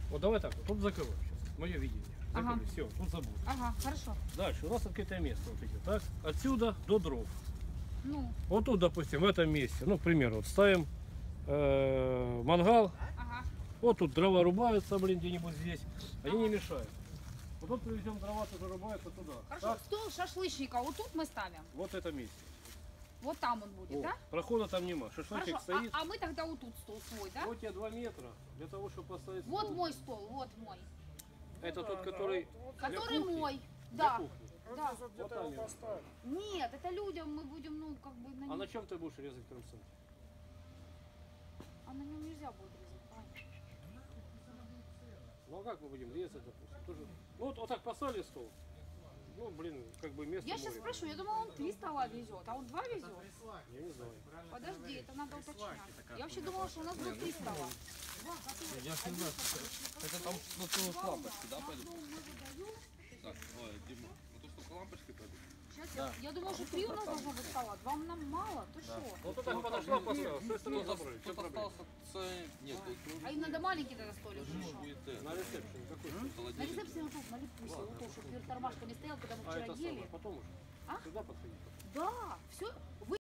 Вот давай так, вот тут закрываем сейчас. Мое видение. Закрыли, Ага. все, тут забыл. Ага, хорошо. Дальше у нас открытое место вот идет, так? Отсюда до дров. Ну, Вот тут, допустим, в этом месте, ну, к примеру, вот ставим мангал. ага. Вот тут дрова рубаются, блин, где-нибудь здесь. Они не мешают. Вот тут привезем дрова, тоже рубаются туда. Хорошо, Так? стол шашлычника вот тут мы ставим. Вот это месте. Вот там он будет, О, да? прохода там нема. Шашлычок Хорошо, стоит. а мы тогда вот тут стол свой, да? Вот тебе 2 метра для того, чтобы поставить Вот стол. мой стол, вот мой. Это тот, который для Который кухни. мой. Для Да. кухни. Да. Вот там его. Нет, это людям мы будем, ну, как бы на А нем. на чем ты будешь резать концом? А на нем нельзя будет резать, Ань. Ну а как мы будем резать, допустим? Тоже... Ну вот так поставили стол. Ну, блин, как бы место Я сейчас море. спрошу, я думала, он 3 стола везет, а он 2 везет? Я не знаю. Подожди, это надо уточнять. Я вообще думала, что у нас будет 3 стола. Я ж не знаю, это там на целую с лампочкой, да, пойдут? Так, ой, Дима, вот то, что лампочкой пойдут. Сейчас, я думала, что 3 у нас должно быть стола. 2 нам мало, ты что? Ну ты так подошла, поставила, с той стороны забрали. Что Тут проблема? остался нет, тут А им надо маленький тогда столик, ты что? будет На ресепшене какой? На холодильник. ресепции вот тут, на липусе, вот тут, чтобы перед тормашками стоял, когда мы А вчера это самое, ели. потом уже. А? Сюда подходи. Да, все,